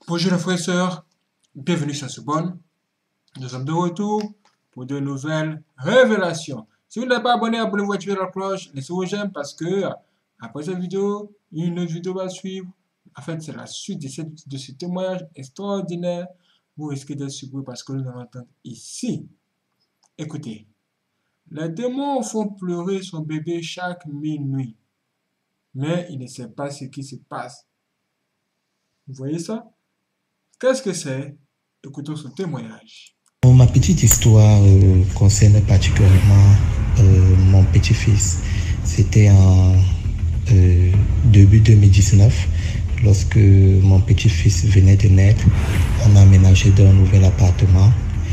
Bonjour les frères et sœurs, bienvenue sur Subonne. Nous sommes de retour pour de nouvelles révélations. Si vous n'êtes pas abonné, abonnez-vous, activez la cloche, laissez-vous j'aime parce que après cette vidéo, une autre vidéo va suivre. En fait, c'est la suite de ce témoignage extraordinaire. Vous risquez d'être surpris parce que nous allons entendre ici. Écoutez, les démons font pleurer son bébé chaque minuit, mais il ne sait pas ce qui se passe. Vous voyez ça? Qu'est-ce que c'est? Écoutons son témoignage. Ma petite histoire concerne particulièrement mon petit-fils. C'était en début 2019, lorsque mon petit-fils venait de naître. On a aménagé dans un nouvel appartement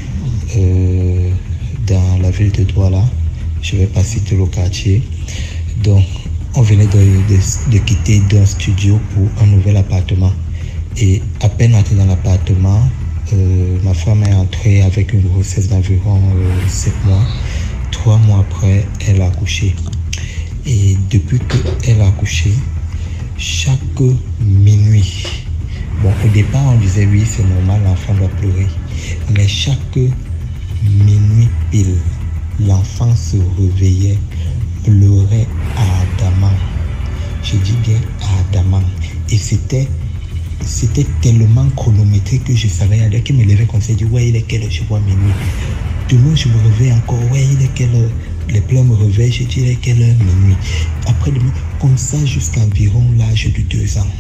dans la ville de Douala. Je vais pas citer le quartier. Donc, on venait de quitter d'un studio pour un nouvel appartement. Et à peine entré dans l'appartement, ma femme est entrée avec une grossesse d'environ 7 mois. 3 mois après, elle a accouché. Et depuis qu'elle a accouché, chaque minuit, bon, au départ, on disait oui, c'est normal, l'enfant doit pleurer. Mais chaque minuit pile, l'enfant se réveillait, pleurait ardemment. Je dis bien ardemment. Et c'était tellement chronométré que je savais, dès qu'il me levait comme ça, je dis ouais, il est quelle heure, je vois minuit. Demain, je me réveille encore, ouais, il est quelle heure, les pleurs me réveillent, je dis il est quelle heure, minuit. Après demain, comme ça jusqu'à environ l'âge de 2 ans.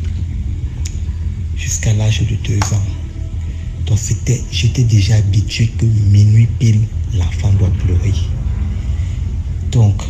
Jusqu'à l'âge de 2 ans. Donc j'étais déjà habitué que minuit pile, l'enfant doit pleurer. Donc,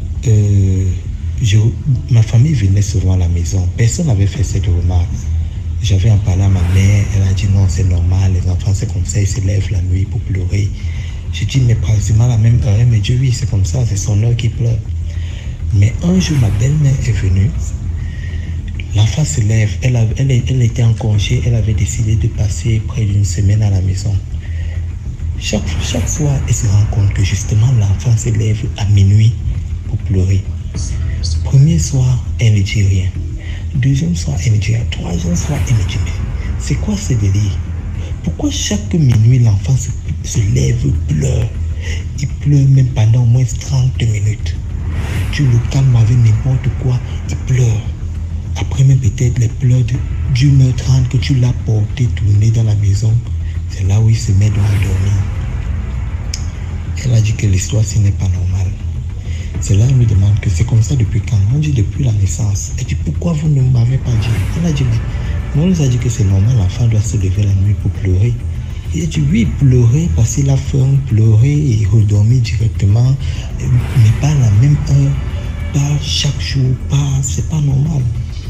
ma famille venait souvent à la maison. Personne n'avait fait cette remarque. J'avais en parlé à ma mère, elle a dit non, c'est normal, les enfants c'est comme ça, ils se lèvent la nuit pour pleurer. J'ai dit mais pratiquement à la même heure, elle me dit oui, c'est comme ça, c'est son heure qui pleure. Mais un jour, ma belle-mère est venue, l'enfant se lève, elle était en congé, elle avait décidé de passer près d'une semaine à la maison. Chaque fois, elle se rend compte que justement l'enfant se lève à minuit pour pleurer. Premier soir, elle ne dit rien. Deuxième soir, elle me dit rien. Troisième soir, elle me dit mais c'est quoi ce délire? Pourquoi chaque minuit l'enfant se lève, pleure? Il pleure même pendant au moins 30 minutes. Tu le calmes avec n'importe quoi, il pleure. Après même peut-être les pleurs d'1h30 que tu l'as porté, tourné dans la maison, c'est là où il se met à dormir. Elle a dit que l'histoire, ce n'est pas normal. C'est là qu'elle me demande que c'est comme ça depuis quand? On dit depuis la naissance. Elle dit pourquoi vous ne m'avez pas dit? Elle a dit mais on nous a dit que c'est normal, l'enfant doit se lever la nuit pour pleurer. Il a dit oui, pleurer parce qu'il a faim, pleurer et redormir directement, mais pas à la même heure, pas chaque jour, c'est pas normal.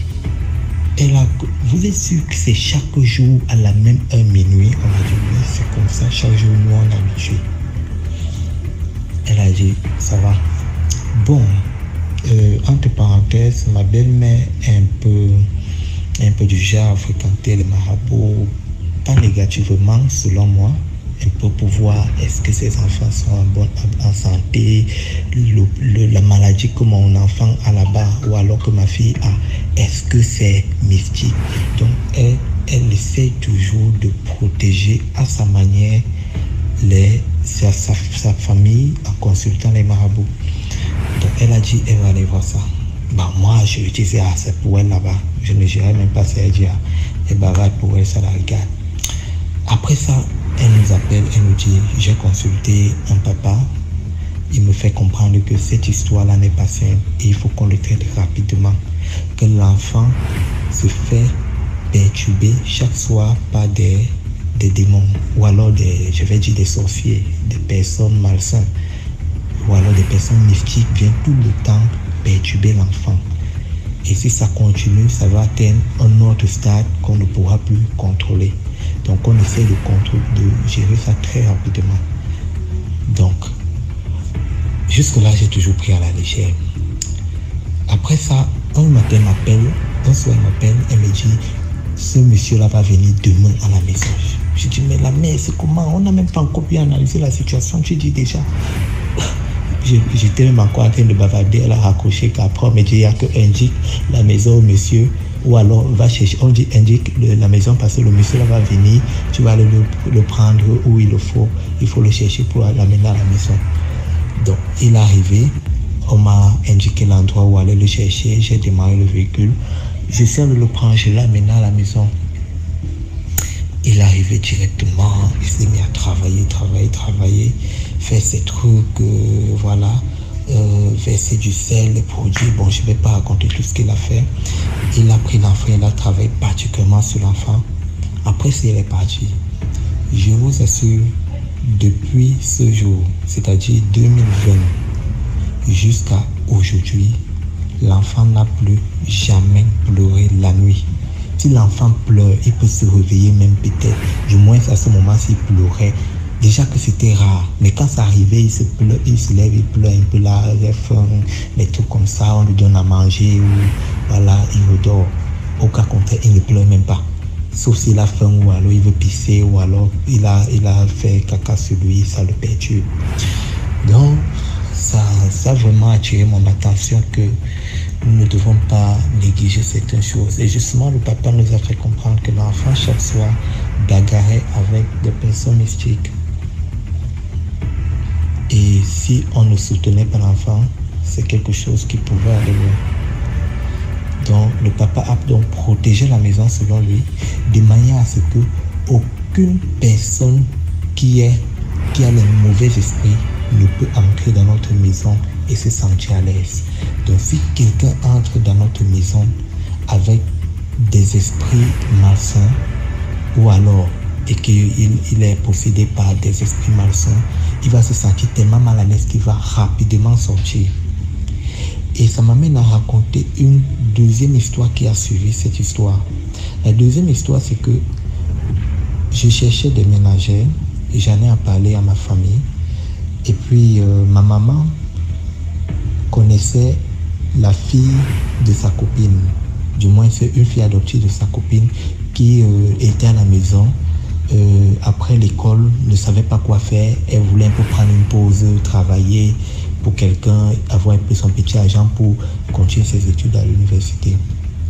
Vous êtes sûr que c'est chaque jour à la même heure minuit? On a dit oui, c'est comme ça, chaque jour nous on est habitué. Elle a dit ça va. Bon, entre parenthèses, ma belle-mère est un peu du genre à fréquenter les marabouts, pas négativement selon moi, un peu pour voir est-ce que ses enfants sont en santé, la maladie que mon enfant a là-bas ou alors que ma fille a, est-ce que c'est mystique? Donc elle essaie toujours de protéger à sa manière sa famille en consultant les marabouts. Donc elle a dit elle va aller voir ça. Bah moi je lui disais c'est pour elle là-bas. Je ne gérais même pas ça. Elle dit elle bavarde pour elle, ça la regarde. Après ça, elle nous appelle, elle nous dit j'ai consulté un papa. Il me fait comprendre que cette histoire-là n'est pas simple et il faut qu'on le traite rapidement. Que l'enfant se fait perturber chaque soir par des démons ou alors je vais dire des sorciers, des personnes malsaines ou alors des personnes mystiques viennent tout le temps perturber l'enfant. Et si ça continue, ça va atteindre un autre stade qu'on ne pourra plus contrôler. Donc on essaie de gérer ça très rapidement. Donc, jusque-là, j'ai toujours pris à la légère. Après ça, un matin un soir il m'appelle, elle me dit, ce monsieur-là va venir demain à la maison. Je dis, mais la mère, c'est comment? On n'a même pas encore pu analyser la situation. Tu dis déjà. J'étais même encore en train de bavarder, elle a raccroché qu'après on me dit il n'y a que indique la maison au monsieur Ou alors, va chercher, indique la maison parce que le monsieur là va venir, tu vas aller le prendre où il le faut. Il faut le chercher pour l'amener à la maison. Donc, il est arrivé, on m'a indiqué l'endroit où aller le chercher, j'ai démarré le véhicule. Je sais de le prendre, je l'ai amené à la maison. Il est arrivé directement, il s'est mis à travailler, faire ses trucs, voilà. Verser du sel, les produits. Bon, je ne vais pas raconter tout ce qu'il a fait. Il a pris l'enfant, il a travaillé particulièrement sur l'enfant. Après, il est parti. Je vous assure, depuis ce jour, c'est-à-dire 2020, jusqu'à aujourd'hui, l'enfant n'a plus jamais pleuré la nuit. Si l'enfant pleure, il peut se réveiller même peut-être. Du moins, à ce moment, s'il pleurait, déjà que c'était rare, mais quand ça arrivait, il se lève, il pleure un peu là, il a faim, des trucs comme ça, on lui donne à manger, ou voilà, il redort. Au cas contraire, il ne pleure même pas. Sauf s'il a faim, ou alors il veut pisser, ou alors il a fait caca sur lui, ça le perturbe. Donc, ça a vraiment attiré mon attention que nous ne devons pas négliger certaines choses. Et justement, le papa nous a fait comprendre que l'enfant, chaque soir, bagarrait avec des personnes mystiques. Et si on ne soutenait pas l'enfant, c'est quelque chose qui pouvait aller loin. Donc, le papa a donc protégé la maison selon lui, de manière à ce que aucune personne qui a les mauvais esprits ne peut entrer dans notre maison et se sentir à l'aise. Donc, si quelqu'un entre dans notre maison avec des esprits malsains, ou alors et qu'il est possédé par des esprits malsains, il va se sentir tellement mal à l'aise qu'il va rapidement sortir. Et ça m'amène à raconter une deuxième histoire qui a suivi cette histoire. La deuxième histoire, c'est que je cherchais des ménagères et j'en ai parlé à ma famille. Et puis, ma maman connaissait la fille de sa copine. Du moins, c'est une fille adoptive de sa copine qui était à la maison. Après l'école, ne savait pas quoi faire. Elle voulait un peu prendre une pause, travailler pour quelqu'un, avoir un peu son petit argent pour continuer ses études à l'université.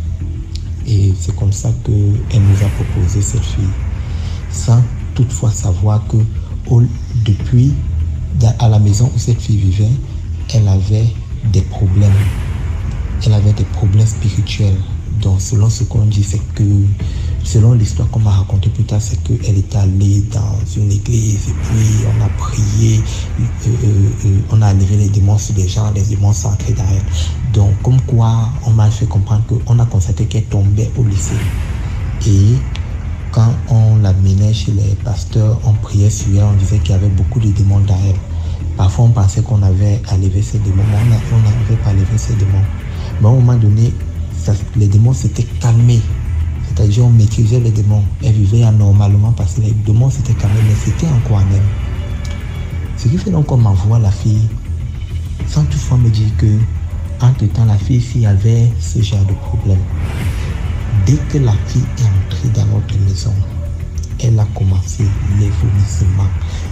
Et c'est comme ça qu'elle nous a proposé cette fille. Sans toutefois savoir que depuis à la maison où cette fille vivait, elle avait des problèmes. Elle avait des problèmes spirituels. Donc, selon ce qu'on dit, c'est que, selon l'histoire qu'on m'a racontée plus tard, c'est qu'elle est allée dans une église et puis on a prié, on a levé les démons sur les gens, les démons sont entrés dans elle. Donc, comme quoi, on m'a fait comprendre qu'on a constaté qu'elle tombait au lycée. Et quand on l'amenait chez les pasteurs, on priait sur elle, on disait qu'il y avait beaucoup de démons dans elle. Parfois, on pensait qu'on avait à lever ces démons, mais on n'arrivait pas à lever ces démons. Mais à un moment donné, les démons s'étaient calmés. C'est-à-dire, on maîtrisait les démons. Elle vivait anormalement parce que les démons s'étaient calmés, mais c'était encore en elle. Ce qui fait donc qu'on m'envoie la fille, sans toutefois me dire que, entre-temps, la fille, s'il y avait ce genre de problème, dès que la fille est entrée dans notre maison, elle a commencé les vomissements,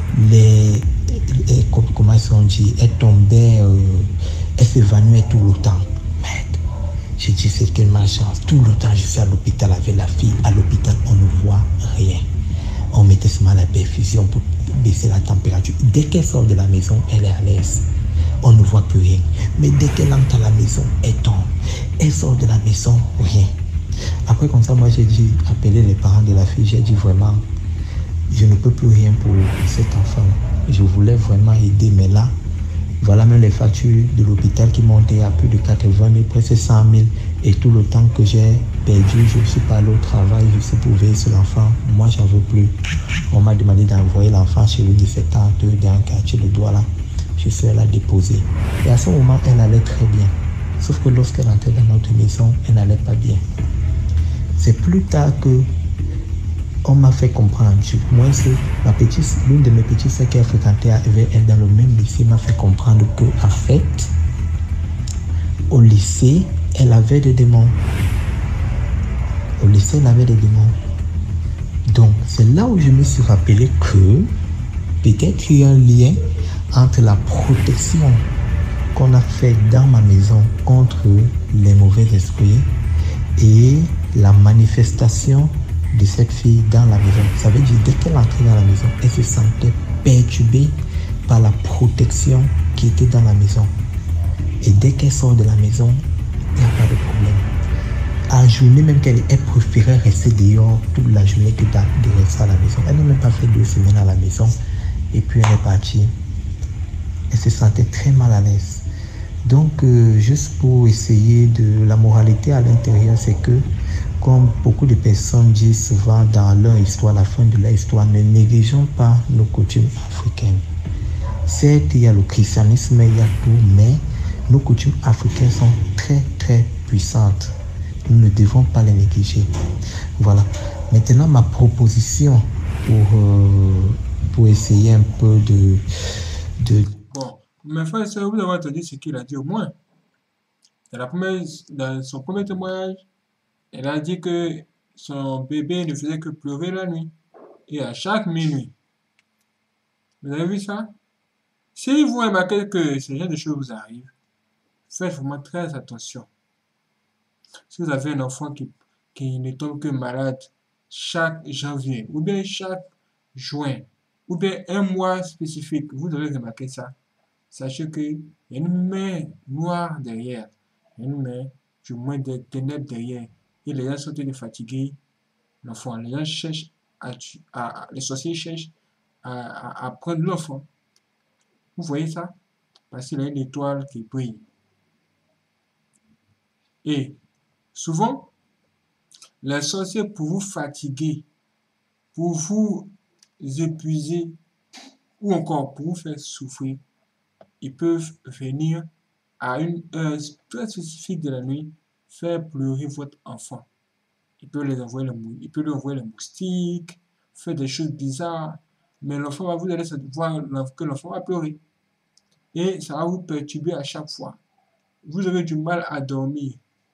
comment on dit, elle tombait, elle s'évanouit tout le temps. Merde, j'ai dit c'est quelle malchance. Tout le temps je suis à l'hôpital avec la fille. À l'hôpital on ne voit rien. On mettait seulement la perfusion pour baisser la température. Dès qu'elle sort de la maison, elle est à l'aise. On ne voit plus rien. Mais dès qu'elle entre à la maison, elle tombe. Elle sort de la maison, rien. Après comme ça, moi j'ai dit, appeler les parents de la fille, j'ai dit vraiment, je ne peux plus rien pour cet enfant. Je voulais vraiment aider, mais là, voilà même les factures de l'hôpital qui montaient à plus de 80 000, presque 100 000. Et tout le temps que j'ai perdu, je ne suis pas allé au travail, je suis pour veiller sur l'enfant. Moi, j'en veux plus. On m'a demandé d'envoyer l'enfant chez lui de 17 ans, dans un quartier de Douala. Je suis allé la déposer. Et à ce moment, elle allait très bien. Sauf que lorsqu'elle entrait dans notre maison, elle n'allait pas bien. C'est plus tard que on m'a fait comprendre, moi l'une de mes petites sœurs qui a fréquenté avec elle dans le même lycée m'a fait comprendre que en fait, au lycée, elle avait des démons. Au lycée, elle avait des démons. Donc, c'est là où je me suis rappelé que peut-être il y a un lien entre la protection qu'on a faite dans ma maison contre les mauvais esprits et la manifestation de cette fille dans la maison. Ça veut dire, dès qu'elle entrait dans la maison, elle se sentait perturbée par la protection qui était dans la maison. Et dès qu'elle sort de la maison, il n'y a pas de problème. À journée même qu'elle préférait rester dehors toute la journée que de rester à la maison. Elle n'a même pas fait 2 semaines à la maison et puis elle est partie. Elle se sentait très mal à l'aise. Donc, juste pour essayer de la moralité à l'intérieur, c'est que, comme beaucoup de personnes disent souvent dans leur histoire, la fin de leur histoire, ne négligeons pas nos coutumes africaines. Certes, il y a le christianisme, il y a tout, mais nos coutumes africaines sont très, très puissantes. Nous ne devons pas les négliger. Voilà. Maintenant, ma proposition pour essayer un peu de... Bon, mes frères et sœurs, vous avez entendu ce qu'il a dit au moins. Dans son premier témoignage, elle a dit que son bébé ne faisait que pleurer la nuit. Et à chaque minuit. Vous avez vu ça? Si vous remarquez que ce genre de choses vous arrivent, faites vraiment très attention. Si vous avez un enfant qui ne tombe que malade chaque janvier, ou bien chaque juin, ou bien un mois spécifique, vous devez remarquer ça. Sachez qu'il y a une main noire derrière, une main, du moins des ténèbres derrière. Et les gens sont fatigués, l'enfant. Les gens cherchent les sorciers cherchent à prendre l'enfant. Vous voyez ça? Parce qu'il y a une étoile qui brille. Et souvent, les sorciers, pour vous fatiguer, pour vous épuiser, ou encore pour vous faire souffrir, ils peuvent venir à une heure très spécifique de la nuit, faire pleurer votre enfant. Il peut lui envoyer le moustique, faire des choses bizarres, mais l'enfant vous allez voir que l'enfant va pleurer. Et ça va vous perturber à chaque fois. Vous avez du mal à dormir.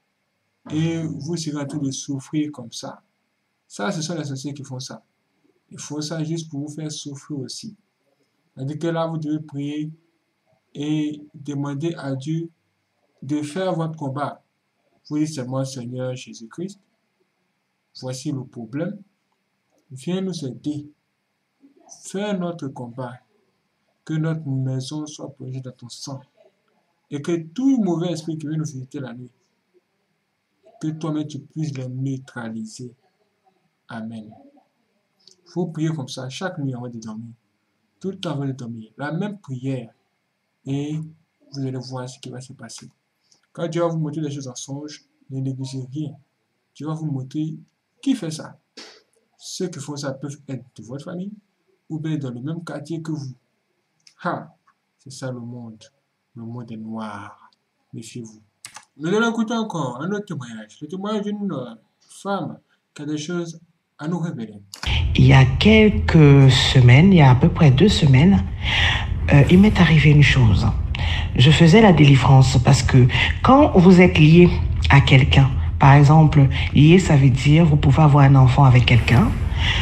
Et vous serez en train de souffrir comme ça. Ça, ce sont les sorciers qui font ça. Ils font ça juste pour vous faire souffrir aussi. C'est-à-dire que là, vous devez prier et demander à Dieu de faire votre combat. Vous dites seulement, Seigneur Jésus-Christ, voici le problème. Viens nous aider. Fais notre combat. Que notre maison soit plongée dans ton sang. Et que tout mauvais esprit qui vient nous visiter la nuit, que toi-même tu puisses le neutraliser. Amen. Il faut prier comme ça chaque nuit avant de dormir. Tout le temps avant de dormir. La même prière. Et vous allez voir ce qui va se passer. Quand Dieu va vous montrer des choses en songe, ne négligez rien. Dieu va vous montrer qui fait ça. Ceux qui font ça peuvent être de votre famille ou bien dans le même quartier que vous. C'est ça le monde. Le monde est noir. Méfiez-vous. Nous allons écouter encore un autre témoignage. Le témoignage d'une femme qui a des choses à nous révéler. Il y a quelques semaines, il y a à peu près 2 semaines, il m'est arrivé une chose. Je faisais la délivrance parce que quand vous êtes lié à quelqu'un, par exemple, lié, ça veut dire vous pouvez avoir un enfant avec quelqu'un,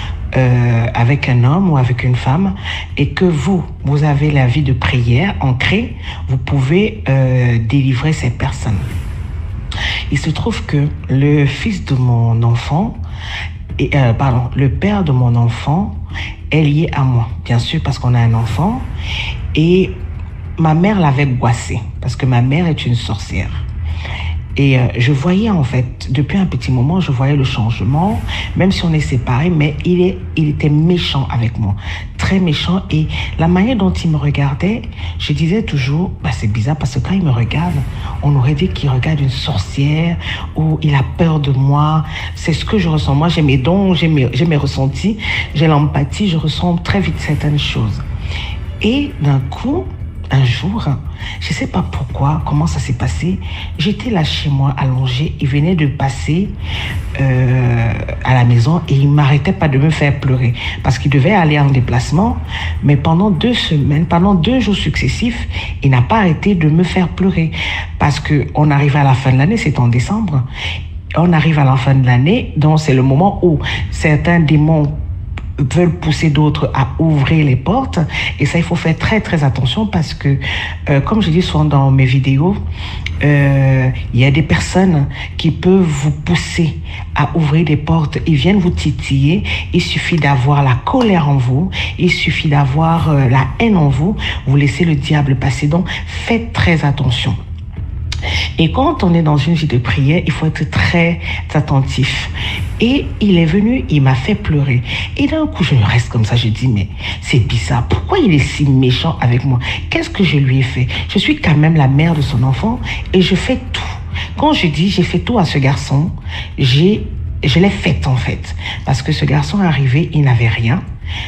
avec un homme ou avec une femme, et que vous avez la vie de prière ancrée, vous pouvez délivrer ces personnes. Il se trouve que le fils de mon enfant, le père de mon enfant est lié à moi, bien sûr, parce qu'on a un enfant, et ma mère l'avait goissé, parce que ma mère est une sorcière. Et je voyais en fait, depuis un petit moment, je voyais le changement, même si on est séparés, mais il était méchant avec moi, très méchant. Et la manière dont il me regardait, je disais toujours, c'est bizarre parce que quand il me regarde, on aurait dit qu'il regarde une sorcière ou il a peur de moi. C'est ce que je ressens. Moi, j'ai mes dons, j'ai mes ressentis, j'ai l'empathie, je ressens très vite certaines choses. Et d'un coup, un jour, je ne sais pas pourquoi, comment ça s'est passé, j'étais là chez moi, allongée, il venait de passer à la maison et il ne m'arrêtait pas de me faire pleurer parce qu'il devait aller en déplacement, mais pendant 2 semaines, pendant 2 jours successifs, il n'a pas arrêté de me faire pleurer parce qu'on arrive à la fin de l'année, c'est en décembre, on arrive à la fin de l'année, donc c'est le moment où certains démons veulent pousser d'autres à ouvrir les portes. Et ça, il faut faire très, très attention parce que, comme je dis souvent dans mes vidéos, il y a des personnes qui peuvent vous pousser à ouvrir des portes. Ils viennent vous titiller. Il suffit d'avoir la colère en vous. Il suffit d'avoir la haine en vous. Vous laissez le diable passer. Donc, faites très attention. Et quand on est dans une vie de prière, il faut être très attentif. Et il est venu, il m'a fait pleurer. Et d'un coup, je reste comme ça, je dis, mais c'est bizarre. Pourquoi il est si méchant avec moi? Qu'est-ce que je lui ai fait? Je suis quand même la mère de son enfant et je fais tout. Quand je dis j'ai fait tout à ce garçon, je l'ai fait en fait. Parce que ce garçon est arrivé, il n'avait rien.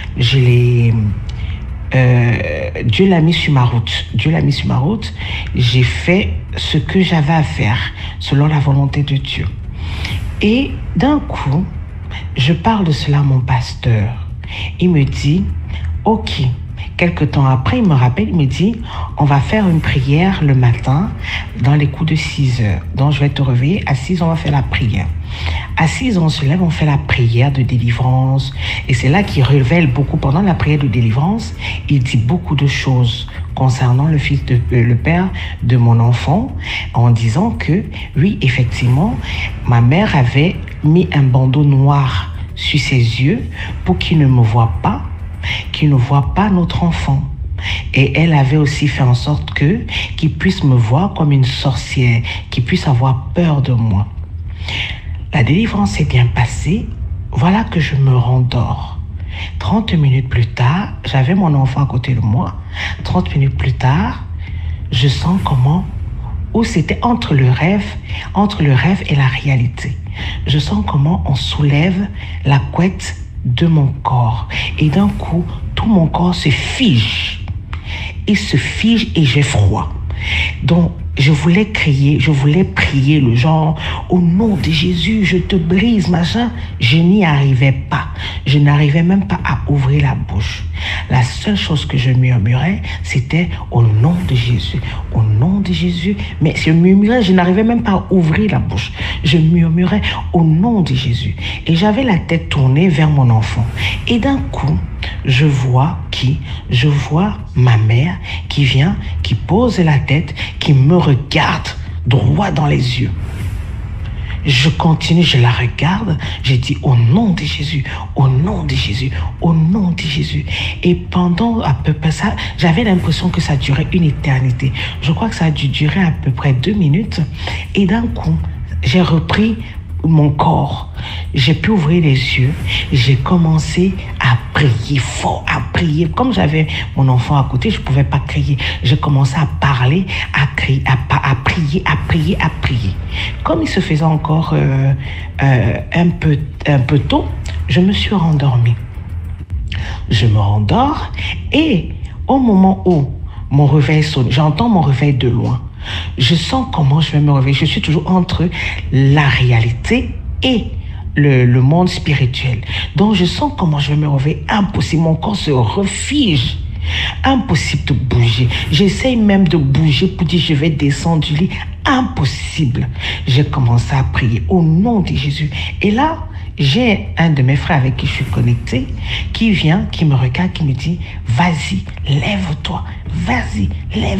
Dieu l'a mis sur ma route. Dieu l'a mis sur ma route. J'ai fait ce que j'avais à faire selon la volonté de Dieu. Et d'un coup, je parle de cela à mon pasteur. Il me dit, ok. Quelque temps après, il me rappelle, il me dit, on va faire une prière le matin dans les coups de 6 heures. Donc, je vais te réveiller. À 6 heures, on va faire la prière. À 6 heures, on se lève, on fait la prière de délivrance. Et c'est là qu'il révèle beaucoup. Pendant la prière de délivrance, il dit beaucoup de choses concernant le père de mon enfant, en disant que, oui, effectivement, ma mère avait mis un bandeau noir sur ses yeux pour qu'il ne me voie pas, qu'il ne voit pas notre enfant. Et elle avait aussi fait en sorte qu'il puisse me voir comme une sorcière, qu'il puisse avoir peur de moi. La délivrance s'est bien passée. Voilà que je me rendors. 30 minutes plus tard, j'avais mon enfant à côté de moi. 30 minutes plus tard, je sens où c'était entre le rêve et la réalité. Je sens comment on soulève la couette de mon corps. Et d'un coup, tout mon corps se fige. Il se fige et j'ai froid. Donc, je voulais crier, je voulais prier le genre, au nom de Jésus, je te brise, machin. Je n'y arrivais pas. Je n'arrivais même pas à ouvrir la bouche. La seule chose que je murmurais, c'était au nom de Jésus, au nom de Jésus. Mais je murmurais, je n'arrivais même pas à ouvrir la bouche. Je murmurais au nom de Jésus. Et j'avais la tête tournée vers mon enfant. Et d'un coup, je vois ma mère qui vient, qui pose la tête, qui me regarde droit dans les yeux. Je continue, je la regarde, je dis au nom de Jésus, au nom de Jésus, au nom de Jésus. Et pendant à peu près ça, j'avais l'impression que ça durait une éternité. Je crois que ça a dû durer à peu près 2 minutes. Et d'un coup, j'ai repris mon corps. J'ai pu ouvrir les yeux. J'ai commencé à prier fort, à prier. Comme j'avais mon enfant à côté, je ne pouvais pas crier. J'ai commencé à parler, à crier, à prier. Comme il se faisait encore un peu tôt, je me suis rendormie. Je me rendors et au moment où mon réveil sonne, j'entends mon réveil de loin. Je sens comment je vais me réveiller. Je suis toujours entre la réalité et le monde spirituel. Donc, je sens comment je vais me réveiller. Impossible. Mon corps se refige. Impossible de bouger. J'essaye même de bouger pour dire je vais descendre du lit. Impossible. J'ai commencé à prier au nom de Jésus. Et là, j'ai un de mes frères avec qui je suis connectée qui vient, qui me regarde, qui me dit « Vas-y, lève-toi. Vas-y, lève-toi. »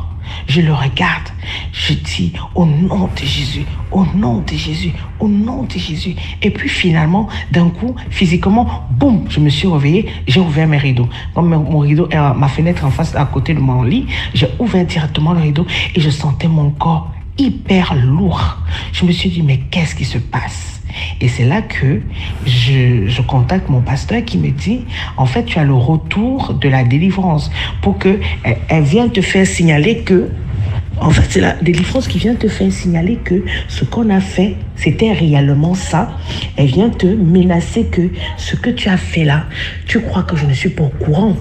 Je le regarde, je dis au nom de Jésus, au nom de Jésus, au nom de Jésus. Et puis finalement, d'un coup, physiquement, boum, je me suis réveillée, j'ai ouvert mes rideaux. Comme mon rideau, ma fenêtre en face, à côté de mon lit, j'ai ouvert directement le rideau et je sentais mon corps hyper lourd. Je me suis dit, mais qu'est-ce qui se passe? Et c'est là que je contacte mon pasteur qui me dit, en fait, tu as le retour de la délivrance pour qu'elle vienne te faire signaler que, en fait, c'est la délivrance qui vient te faire signaler que ce qu'on a fait, c'était réellement ça. Elle vient te menacer que ce que tu as fait là, tu crois que je ne suis pas au courant.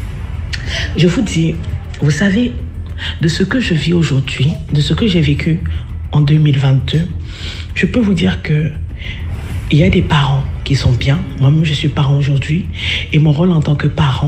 Je vous dis, vous savez, de ce que je vis aujourd'hui, de ce que j'ai vécu en 2022, je peux vous dire que il y a des parents qui sont bien. Moi-même, je suis parent aujourd'hui. Et mon rôle en tant que parent,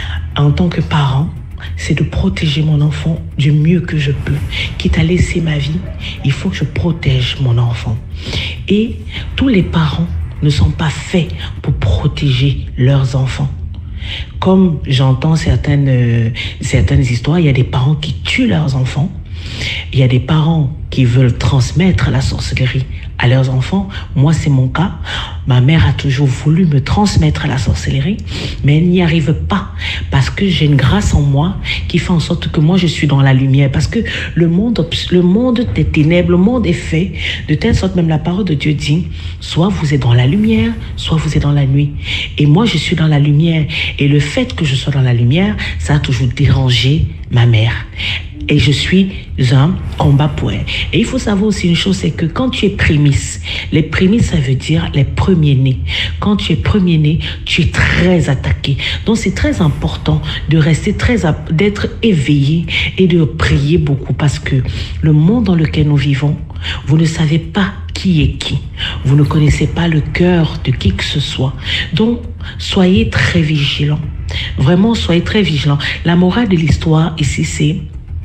c'est de protéger mon enfant du mieux que je peux. Quitte à laisser ma vie, il faut que je protège mon enfant. Et tous les parents ne sont pas faits pour protéger leurs enfants. Comme j'entends certaines histoires, il y a des parents qui tuent leurs enfants. Il y a des parents qui veulent transmettre la sorcellerie à leurs enfants. Moi, c'est mon cas. Ma mère a toujours voulu me transmettre la sorcellerie, mais elle n'y arrive pas parce que j'ai une grâce en moi qui fait en sorte que moi, je suis dans la lumière. Parce que le monde des ténèbres, le monde est fait de telle sorte, même la parole de Dieu dit, soit vous êtes dans la lumière, soit vous êtes dans la nuit. Et moi, je suis dans la lumière. Et le fait que je sois dans la lumière, ça a toujours dérangé ma mère. Et je suis un combat pour elle. Et il faut savoir aussi une chose, c'est que quand tu es prémisse, les prémices, ça veut dire les premiers-nés. Quand tu es premier-né, tu es très attaqué. Donc c'est très important de rester d'être éveillé et de prier beaucoup parce que le monde dans lequel nous vivons, vous ne savez pas qui est qui. Vous ne connaissez pas le cœur de qui que ce soit. Donc, soyez très vigilants. Vraiment, soyez très vigilants. La morale de l'histoire ici, c'est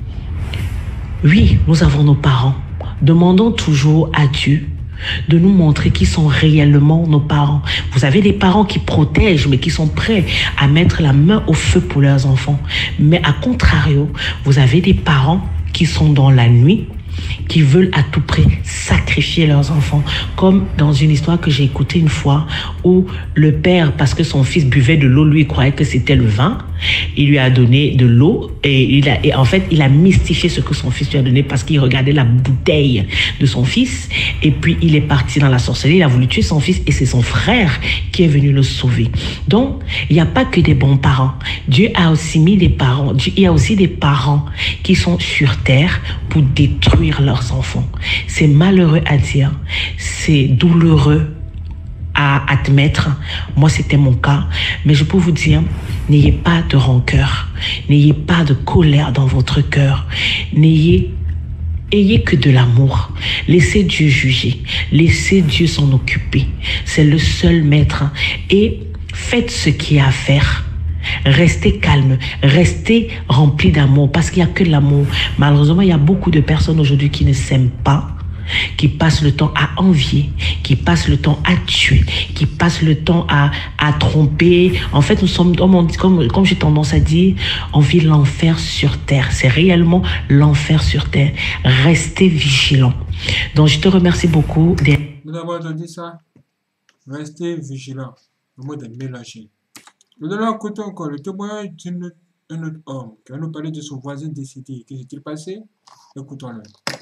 oui, nous avons nos parents. Demandons toujours à Dieu de nous montrer qui sont réellement nos parents. Vous avez des parents qui protègent, mais qui sont prêts à mettre la main au feu pour leurs enfants. Mais à contrario, vous avez des parents qui sont dans la nuit, qui veulent à tout prix sacrifier leurs enfants. Comme dans une histoire que j'ai écoutée une fois où le père, parce que son fils buvait de l'eau, lui il croyait que c'était le vin, il lui a donné de l'eau et en fait il a mystifié ce que son fils lui a donné parce qu'il regardait la bouteille de son fils et puis il est parti dans la sorcellerie, il a voulu tuer son fils et c'est son frère qui est venu le sauver. Donc il n'y a pas que des bons parents. Dieu a aussi mis des parents, il y a aussi des parents qui sont sur terre pour détruire leurs enfants. C'est malheureux à dire, c'est douloureux à admettre. Moi, c'était mon cas. Mais je peux vous dire, n'ayez pas de rancœur. N'ayez pas de colère dans votre cœur. Ayez que de l'amour. Laissez Dieu juger. Laissez Dieu s'en occuper. C'est le seul maître. Et faites ce qu'il y a à faire. Restez calme, restez rempli d'amour parce qu'il n'y a que de l'amour. Malheureusement, il y a beaucoup de personnes aujourd'hui qui ne s'aiment pas, qui passent le temps à envier, qui passent le temps à tuer, qui passent le temps à tromper. En fait, nous sommes, comme j'ai tendance à dire, on vit l'enfer sur terre. C'est réellement l'enfer sur terre. Restez vigilants. Donc, je te remercie beaucoup. Nous avons entendu ça. Restez vigilants. Le mot de mélanger. Nous allons écouter encore le témoignage d'un autre homme qui va nous parler de son voisin décédé. Que s'est-il passé? Écoutons-le.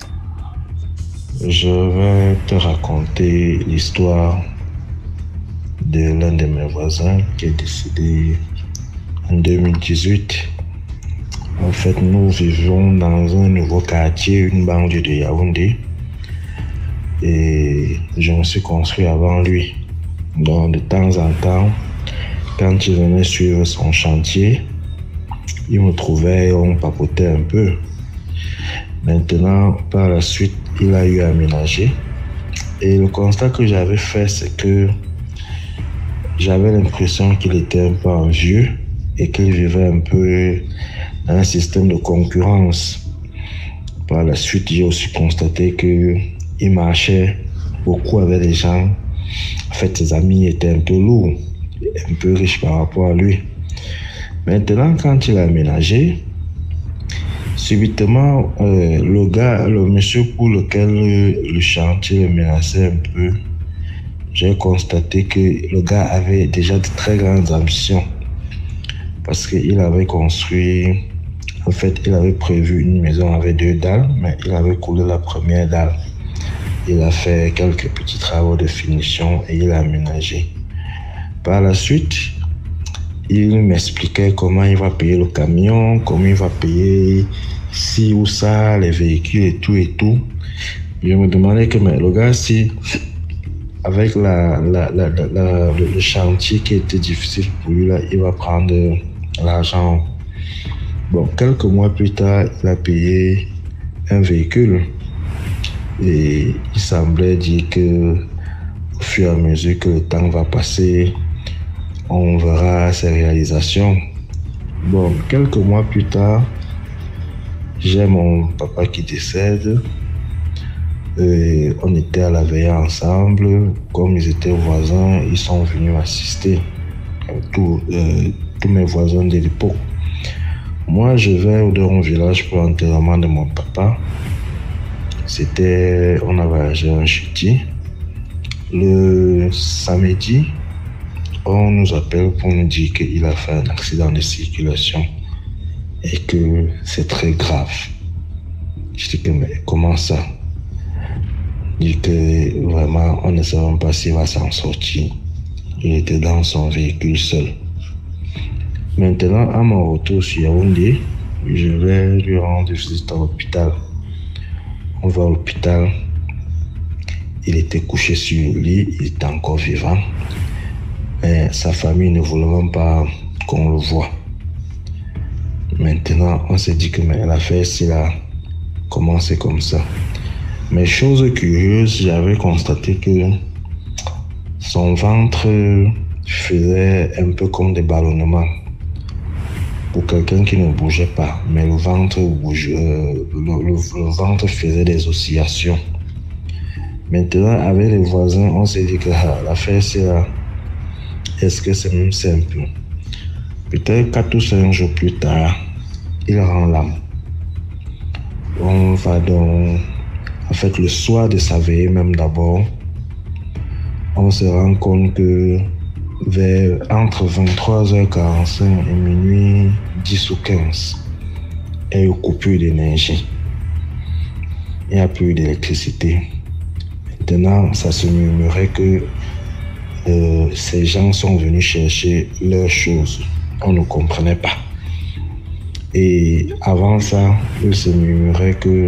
Je vais te raconter l'histoire de l'un de mes voisins qui est décédé en 2018. En fait, nous vivons dans un nouveau quartier, une banlieue de Yaoundé. Et je me suis construit avant lui. Donc, de temps en temps, quand il venait suivre son chantier, il me trouvait et on papotait un peu. Maintenant, par la suite, il a eu à aménager. Et le constat que j'avais fait, c'est que j'avais l'impression qu'il était un peu envieux et qu'il vivait un peu dans un système de concurrence. Par la suite, j'ai aussi constaté qu'il marchait beaucoup avec des gens. En fait, ses amis étaient un peu lourds, un peu riches par rapport à lui. Maintenant, quand il a aménagé, subitement, le monsieur pour lequel le chantier menaçait un peu, j'ai constaté que le gars avait déjà de très grandes ambitions. Parce qu'il avait construit, en fait, il avait prévu une maison avec 2 dalles, mais il avait coulé la première dalle. Il a fait quelques petits travaux de finition et il a aménagé. Par la suite, il m'expliquait comment il va payer le camion, comment il va payer ci ou ça, les véhicules et tout et tout. Je me demandais que mais le gars, si avec le chantier qui était difficile pour lui, là, il va prendre l'argent. Bon, quelques mois plus tard, il a payé un véhicule et il semblait dire que au fur et à mesure que le temps va passer, on verra ses réalisations. Bon, quelques mois plus tard, j'ai mon papa qui décède. Et on était à la veillée ensemble. Comme ils étaient voisins, ils sont venus assister. Tous mes voisins de l'époque. Moi, je vais dans un village pour l'enterrement de mon papa. On a voyagé un jeudi. Le samedi, on nous appelle pour nous dire qu'il a fait un accident de circulation et que c'est très grave. Je dis que, mais comment ça? Je dis que vraiment, on ne sait même pas s'il va s'en sortir. Il était dans son véhicule seul. Maintenant, à mon retour sur Yaoundé, je vais lui rendre visite à l'hôpital. On va à l'hôpital. Il était couché sur le lit, il était encore vivant. Mais sa famille ne voulait même pas qu'on le voie. Maintenant, on s'est dit que l'affaire, c'est là, comment c'est comme ça. Mais chose curieuse, j'avais constaté que son ventre faisait un peu comme des ballonnements. Pour quelqu'un qui ne bougeait pas, mais le ventre le ventre faisait des oscillations. Maintenant, avec les voisins, on s'est dit que l'affaire c'est là. Est-ce que c'est même simple? Peut-être 4 ou 5 jours plus tard, il rend l'âme. On va donc, en fait, le soir de sa veillée même d'abord, on se rend compte que entre 23h45 et minuit 10 ou 15, il y a eu coupure d'énergie. Il n'y a plus d'électricité. Maintenant, ça se murmurait que ces gens sont venus chercher leurs choses. On ne comprenait pas. Et avant ça, il se murmurait que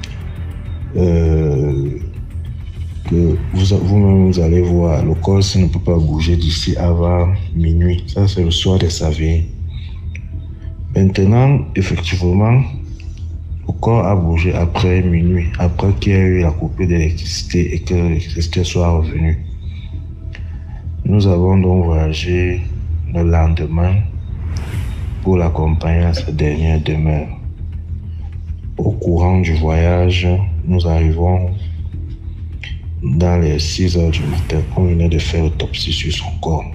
vous-même vous allez voir, le corps ne peut pas bouger d'ici avant minuit. Ça, c'est le soir de sa vie. Maintenant, effectivement, le corps a bougé après minuit, après qu'il y ait eu la coupure d'électricité et que l'électricité soit revenue. Nous avons donc voyagé le lendemain pour l'accompagner à sa dernière demeure. Au courant du voyage, nous arrivons dans les 6h du matin. On venait de faire l'autopsie sur son corps.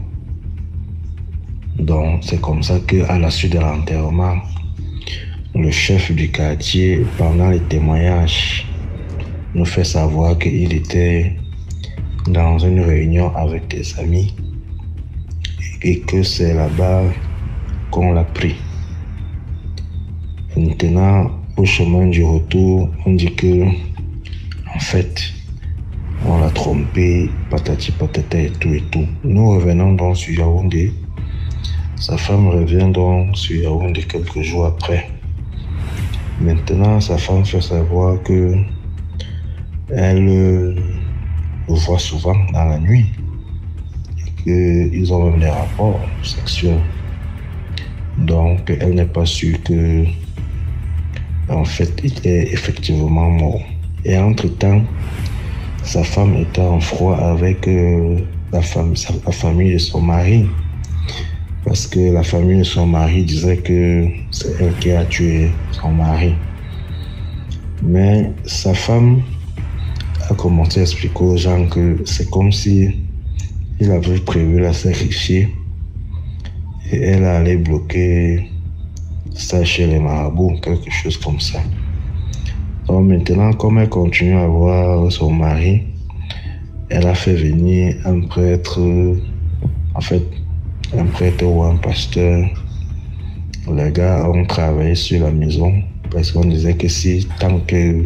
Donc, c'est comme ça qu'à la suite de l'enterrement, le chef du quartier, pendant les témoignages, nous fait savoir qu'il était dans une réunion avec des amis et que c'est là-bas qu'on l'a pris. Maintenant, au chemin du retour, on dit que, en fait, on l'a trompé, patati patata et tout et tout. Nous revenons donc sur Yaoundé. Sa femme revient donc sur Yaoundé quelques jours après. Maintenant, sa femme fait savoir que elle le voit souvent dans la nuit et qu'ils ont même des rapports sexuels. Donc, elle n'est pas sûre que, en fait, il est effectivement mort. Et entre-temps, sa femme était en froid avec la famille de son mari. Parce que la famille de son mari disait que c'est elle qui a tué son mari. Mais sa femme a commencé à expliquer aux gens que c'est comme si il avait prévu la sacrifier et elle allait bloquer ça chez les marabouts, quelque chose comme ça. Donc maintenant, comme elle continue à voir son mari, elle a fait venir un prêtre, en fait, un prêtre ou un pasteur. Les gars ont travaillé sur la maison parce qu'on disait que si tant qu'on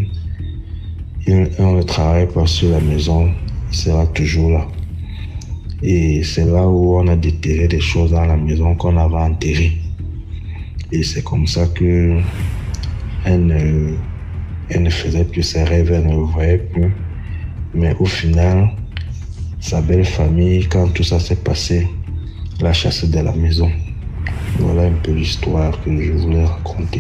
ne travaille pas sur la maison, il sera toujours là. Et c'est là où on a déterré des choses dans la maison qu'on avait enterrées. Et c'est comme ça que elle ne faisait plus ses rêves, elle ne le voyait plus. Mais au final, sa belle famille, quand tout ça s'est passé, l'a chassée de la maison. Voilà un peu l'histoire que je voulais raconter.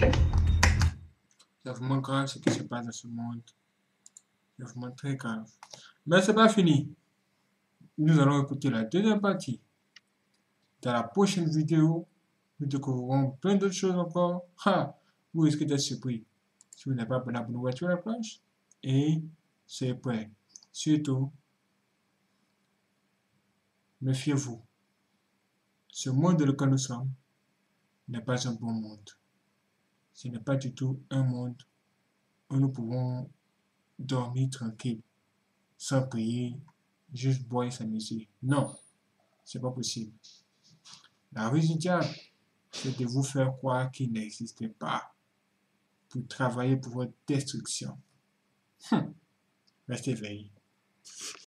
C'est vraiment grave ce qui se passe dans ce monde. C'est vraiment très grave. Mais c'est pas fini. Nous allons écouter la deuxième partie. Dans la prochaine vidéo, nous découvrirons plein d'autres choses encore. Vous risquez d'être surpris. Si vous n'êtes pas abonné, abonnez-vous à la page. Et soyez prêts. Surtout, méfiez-vous. Ce monde dans lequel nous sommes n'est pas un bon monde. Ce n'est pas du tout un monde où nous pouvons dormir tranquille, sans prier, juste boire et s'amuser. Non, c'est pas possible. La ruse du diable, c'est de vous faire croire qu'il n'existe pas pour travailler pour votre destruction. Restez éveillés.